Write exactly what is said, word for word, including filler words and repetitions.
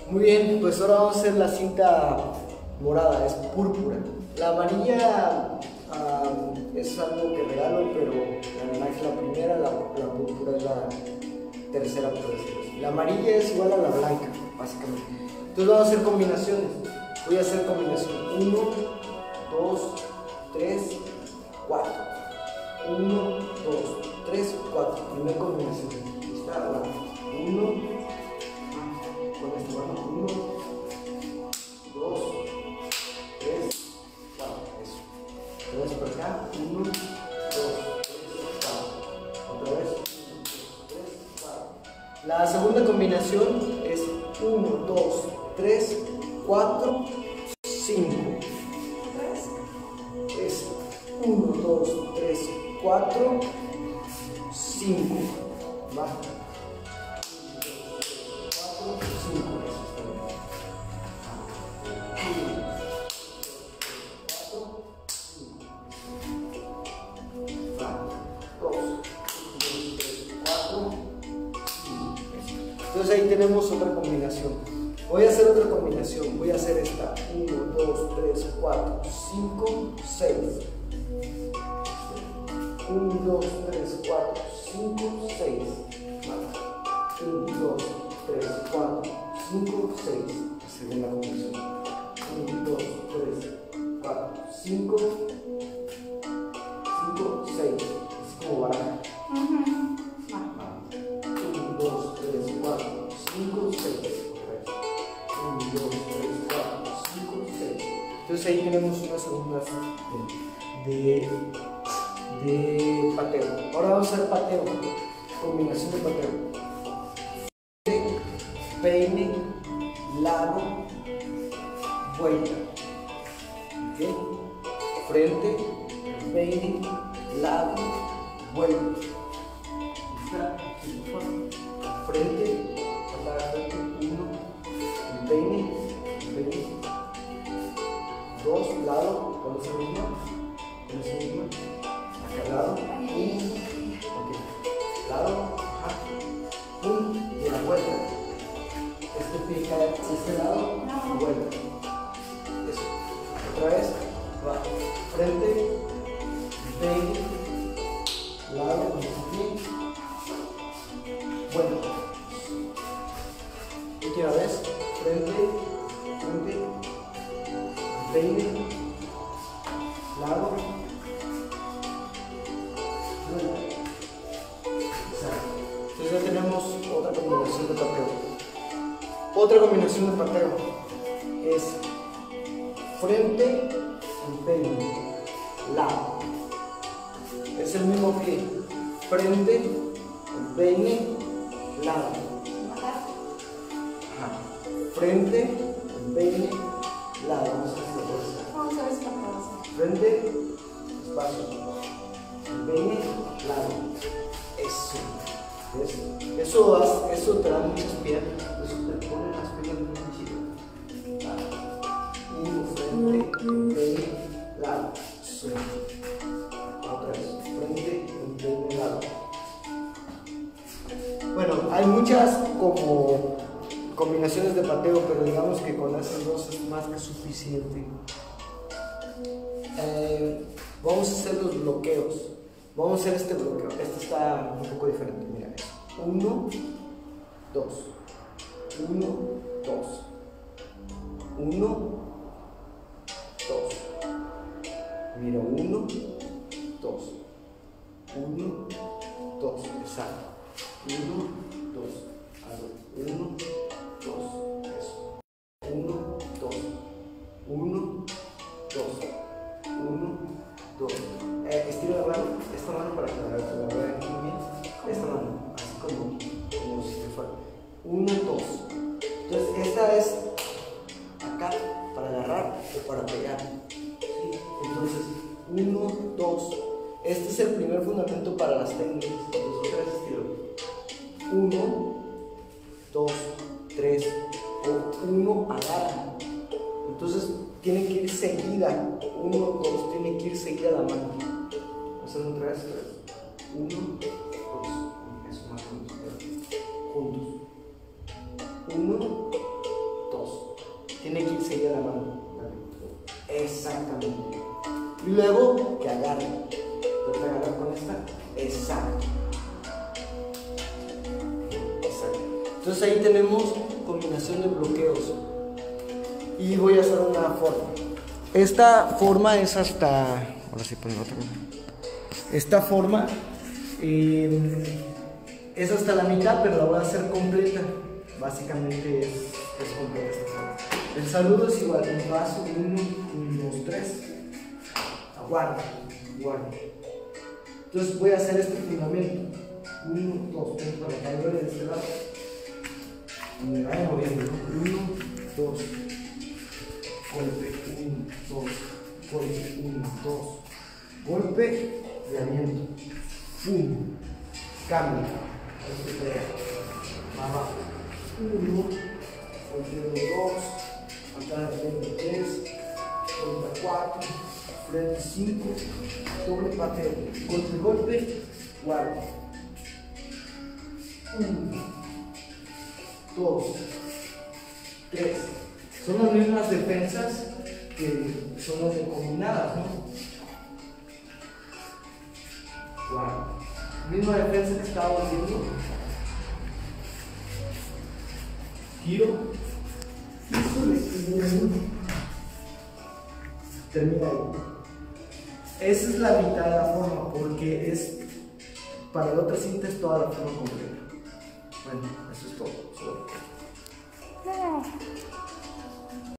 Muy bien, pues ahora vamos a hacer la cinta morada, es púrpura. La amarilla um, es algo que regalo, pero la naranja es la primera, la, la púrpura es la tercera, por decirlo así. La amarilla es igual a la blanca, básicamente. Entonces vamos a hacer combinaciones. Voy a hacer combinación uno, dos, tres, cuatro. uno, dos, tres, cuatro. Primera combinación. Está la uno. Con esta mano, uno, dos, tres, cuatro, eso. Otra vez por acá, uno, dos, tres, cuatro. Otra vez, uno, dos, tres, cuatro. La segunda combinación es uno, dos, tres, cuatro, cinco. Es uno, dos, tres, cuatro, cinco. Va. Entonces ahí tenemos otra combinación. Voy a hacer otra combinación. Voy a hacer esta. uno, dos, tres, cuatro, cinco, seis. uno, dos, tres, cuatro, cinco, seis. uno, dos, tres, cuatro, cinco, seis. Segunda combinación. uno, dos, tres, cuatro, cinco, cinco, seis. Es como baraja. uno, dos, tres, cuatro, cinco, seis. uno, dos, tres, cuatro, cinco, seis. Entonces ahí tenemos unas segundas de, de, de pateo. Ahora vamos a hacer pateo. Combinación de pateo. Peine, lado, vuelta. ¿Okay? Frente, peine, lado, vuelta. Frente, patada frente, uno, el peine, el peine, dos, lado, con esa misma, con esa misma, acá lado, uno, ok, lado, ajá, uno, y a la vuelta, este pie cae a este lado, vuelta, eso, otra vez, va, frente, peine, lado, con ese pie, bueno, última vez, frente, frente, peine, lado, vuelta. Entonces ya tenemos otra combinación de pateo. Otra combinación de pateo es frente, peine, lado. Es el mismo pie, frente, peine, lado. Ajá. Frente, peine, lado. Vamos a hacer la fuerza. Vamos a ver si la Frente, espacio. Peine, lado. Eso. ¿Ves? Eso, das, eso te da muchas piernas. Eso te pone las piernas muy chidas. Uno, frente, peine, lado. Eso. Otra vez. Frente, peine, lado. Bueno, hay muchas como combinaciones de pateo, pero digamos que con esas dos es más que suficiente. Eh, vamos a hacer los bloqueos. Vamos a hacer este bloqueo. Este está un poco diferente. Mira, uno, dos, uno, dos, uno, dos. Mira, uno, dos, uno, dos. Exacto. uno, dos, uno, dos, eso. uno, dos, uno, dos, uno, dos. Eh, estiro la mano, esta mano para que la vean aquí bien. Esta mano, así como, como si fuera. uno, dos. Entonces, esta es acá para agarrar o para pegar. ¿Sí? Entonces, uno, dos. Este es el primer fundamento para las técnicas. Entonces, otra vez estiro. uno, dos, tres, o uno agarra. Entonces tiene que ir seguida. uno, dos, tiene que ir seguida la mano. Vamos a hacer otra vez. uno, dos, eso más o menos. Juntos. uno, tiene que ir seguida la mano. Exactamente. Y luego que agarre. Puedes agarrar con esta. Exacto. Exacto. Entonces ahí tenemos combinación de bloqueos. Y voy a hacer una forma. Esta forma es hasta... Ahora sí pongo otra. Esta forma eh, es hasta la mitad, pero la voy a hacer completa. Básicamente es, es completa esta forma. El saludo es igual, un paso, uno, uno, dos, tres. Aguarda, aguarda. Entonces voy a hacer este fundamento. Uno, dos, tres, para acá, yo de este lado. Y me vaya moviendo, ¿no? Uno, dos. Golpe, uno, dos. Golpe, uno, dos. Golpe y aliento. Pum. Cambio. Este tres. Abajo. Uno. Golpe dos. Atrás de tres. Golpe cuatro. Frente cinco. Doble pateo. Golpe, golpe. Guarda. Uno. Dos. Tres. Son las mismas defensas que son las de combinadas, ¿no? Wow. Misma defensa que estábamos haciendo. Giro. Termina ahí. Esa es la mitad de la forma, porque es para la otra cinta es toda la forma completa. Bueno, eso es todo.